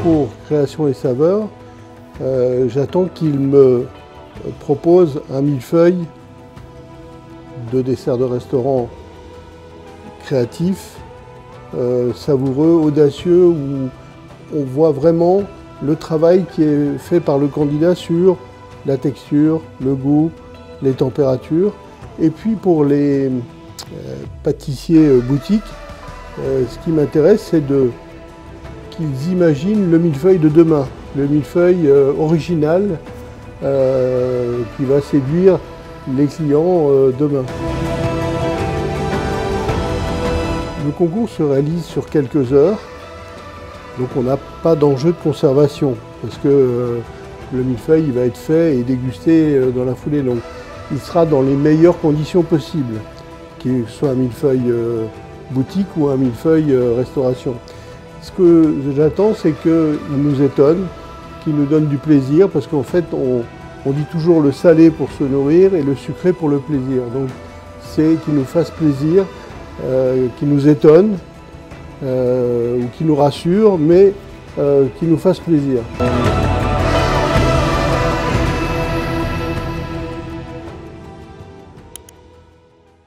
pour Création et Saveurs, j'attends qu'il me propose un millefeuille de dessert de restaurant créatif, savoureux, audacieux, où on voit vraiment le travail qui est fait par le candidat sur la texture, le goût, les températures. Et puis pour les pâtissiers boutiques, ce qui m'intéresse, c'est qu'ils imaginent le millefeuille de demain, le millefeuille original qui va séduire les clients demain. Le concours se réalise sur quelques heures, donc on n'a pas d'enjeu de conservation, parce que le millefeuille va être fait et dégusté dans la foulée. Donc il sera dans les meilleures conditions possibles, qu'il soit un millefeuille boutique ou un millefeuille restauration. Ce que j'attends, c'est qu'il nous étonne, qu'il nous donne du plaisir, parce qu'en fait, on dit toujours le salé pour se nourrir et le sucré pour le plaisir. Donc c'est qu'il nous fasse plaisir, qu'il nous étonne, ou qui nous rassure, mais qui nous fasse plaisir.